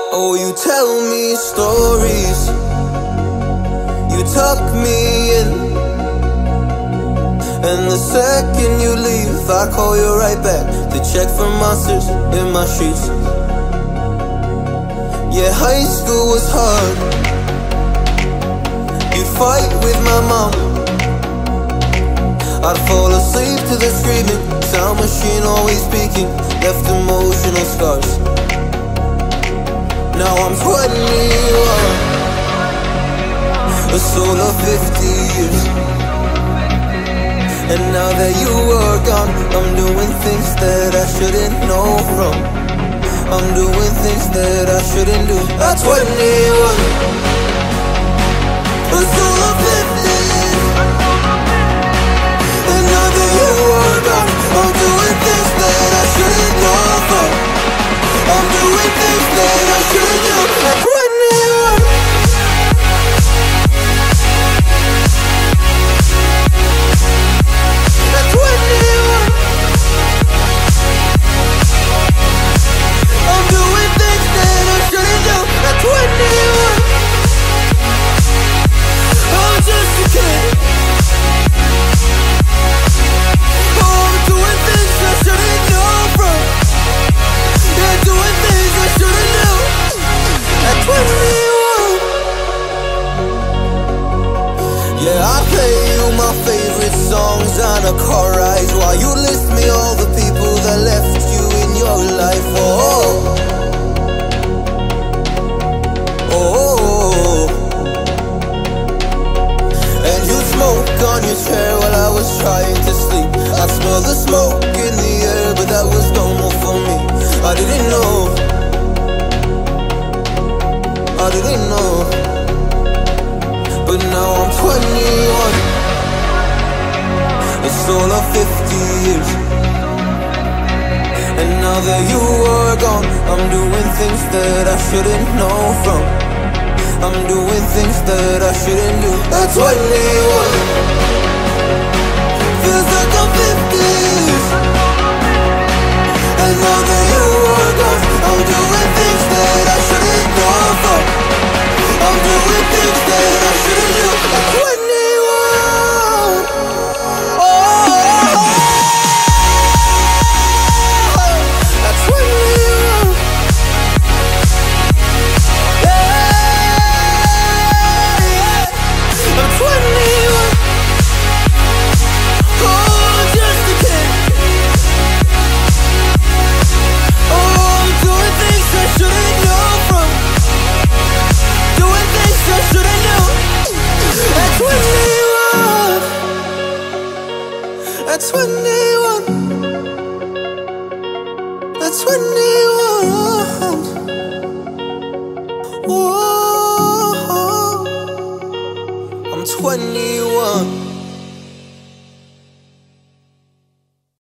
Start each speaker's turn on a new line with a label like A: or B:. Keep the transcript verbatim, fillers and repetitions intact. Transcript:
A: Oh, you tell me stories, you tuck me in, and the second you leave, I call you right back to check for monsters in my sheets. Yeah, high school was hard. You'd fight with my mom, I'd fall asleep to the screaming, sound machine always speaking, left emotional scars. Now I'm twenty-one, a soul of fifty years. And now that you are gone, I'm doing things that I shouldn't know from. I'm doing things that I shouldn't do. At twenty-one, a soul of fifty years. And now that you are gone, I'm doing things that I shouldn't know from. I'm doing things that I shouldn't do. At twenty-one, at twenty-one, I'm doing things that I shouldn't do. At twenty-one, I'm just a kid. Oh, I'm doing things I shouldn't know from. Yeah, doing things I shouldn't do. At twenty-one, yeah, I play you my favorite songs on a car ride while you list me all the people that left you in your life. Oh, oh, and you smoke on your chair while I was trying to sleep. I smell the smoke in the air, but that was normal for me. I didn't know, I didn't know. But now I'm twenty-one, a soul of fifty years. And now that you are gone, I'm doing things that I shouldn't know from. I'm doing things that I shouldn't do. At twenty-one, feels like I'm fifty years. And now that you are gone, I'm doing things that I shouldn't know from. I'm doing things that I shouldn't do. At twenty-one, oh, at twenty-one, yeah, yeah. I'm twenty-one, oh, just a kid. Oh, I'm doing things I shouldn't know from. Doing things I shouldn't know. At twenty-one, at twenty-one, at twenty-one, oh, I'm twenty-one.